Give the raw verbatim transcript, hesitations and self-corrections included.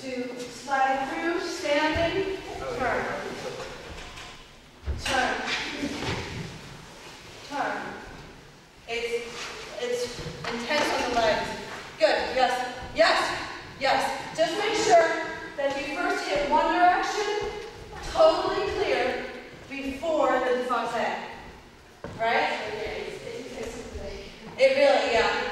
to slide through, standing, turn. Turn. Turn. It's, it's intense on the legs. Good, yes, yes, yes. Just make sure that you first hit one direction, totally clear, before the default head. Right? It really, yeah.